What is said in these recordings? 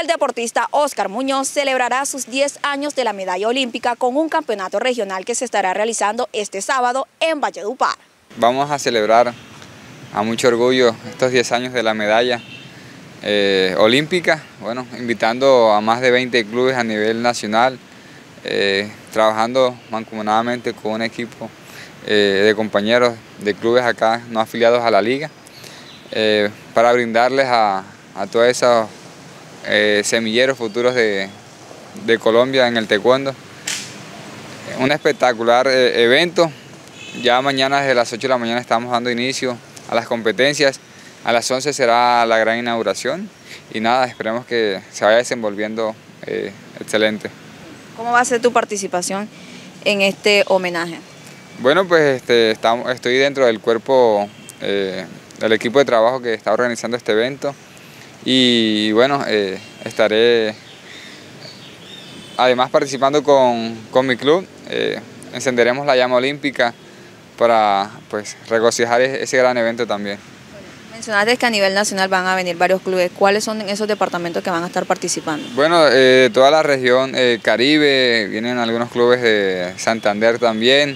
El deportista Oscar Muñoz celebrará sus 10 años de la medalla olímpica con un campeonato regional que se estará realizando este sábado en Valledupar. Vamos a celebrar a mucho orgullo estos 10 años de la medalla olímpica, bueno, invitando a más de 20 clubes a nivel nacional, trabajando mancomunadamente con un equipo de compañeros de clubes acá no afiliados a la liga, para brindarles a todos esos semilleros futuros de Colombia en el taekwondo un espectacular evento. Ya mañana desde las 8 de la mañana estamos dando inicio a las competencias, a las 11 será la gran inauguración y nada, esperemos que se vaya desenvolviendo excelente. ¿Cómo va a ser tu participación en este homenaje? Bueno, pues estoy dentro del cuerpo del equipo de trabajo que está organizando este evento y bueno, estaré además participando con mi club. Encenderemos la llama olímpica para pues regocijar ese gran evento también. Mencionaste que a nivel nacional van a venir varios clubes. ¿Cuáles son esos departamentos que van a estar participando? Bueno, toda la región Caribe, vienen algunos clubes de Santander también,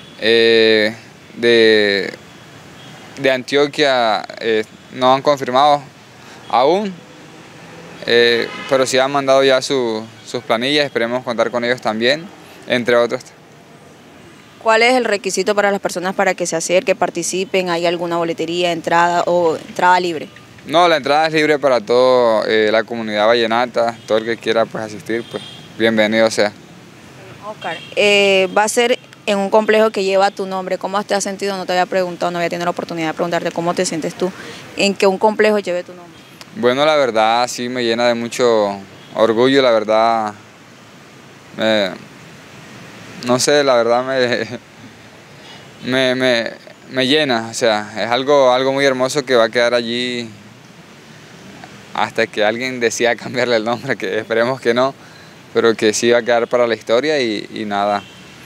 de Antioquia no han confirmado aún, pero sí han mandado ya sus planillas, esperemos contar con ellos también, entre otros. ¿Cuál es el requisito para las personas para que se acerquen, participen? ¿Hay alguna boletería, entrada o entrada libre? No, la entrada es libre para toda la comunidad vallenata, todo el que quiera pues asistir, pues bienvenido sea. Oscar, va a ser en un complejo que lleva tu nombre. ¿Cómo te has sentido? No te había preguntado, no había tenido la oportunidad de preguntarte cómo te sientes tú en que un complejo lleve tu nombre. Bueno, la verdad sí me llena de mucho orgullo, la verdad, no sé, la verdad me llena, o sea, es algo muy hermoso que va a quedar allí hasta que alguien decida cambiarle el nombre, que esperemos que no, pero que sí va a quedar para la historia y nada,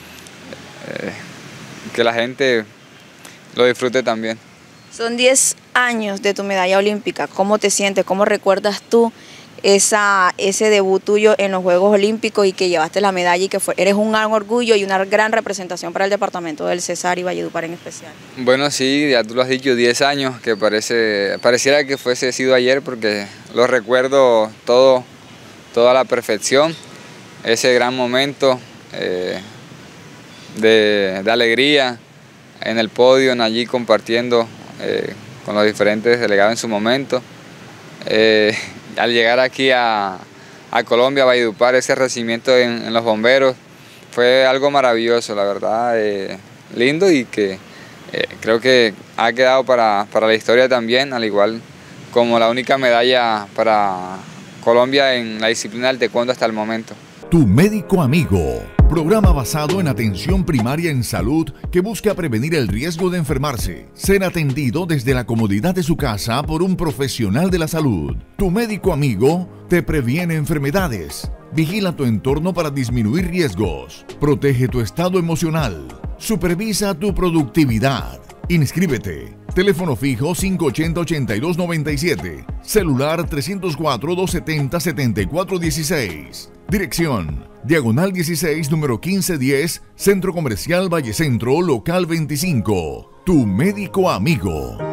que la gente lo disfrute también. Son 10 años de tu medalla olímpica. ¿Cómo te sientes? ¿Cómo recuerdas tú ese debut tuyo en los Juegos Olímpicos y que llevaste la medalla y que eres un gran orgullo y una gran representación para el departamento del Cesar y Valledupar en especial? Bueno, sí, ya tú lo has dicho, 10 años, que pareciera que fuese sido ayer porque lo recuerdo toda la perfección, ese gran momento de alegría en el podio, allí compartiendo con los diferentes delegados en su momento. Al llegar aquí a Colombia, a Valledupar, ese recibimiento en los bomberos, fue algo maravilloso, la verdad, lindo y que creo que ha quedado para la historia también, al igual como la única medalla para Colombia en la disciplina del taekwondo hasta el momento. Tu médico amigo, programa basado en atención primaria en salud que busca prevenir el riesgo de enfermarse, ser atendido desde la comodidad de su casa por un profesional de la salud. Tu médico amigo te previene enfermedades, vigila tu entorno para disminuir riesgos, protege tu estado emocional, supervisa tu productividad. Inscríbete. Teléfono fijo 580-8297, celular 304-270-7416. Dirección: Diagonal 16, número 1510, Centro Comercial Valle Centro, local 25. Tu médico amigo.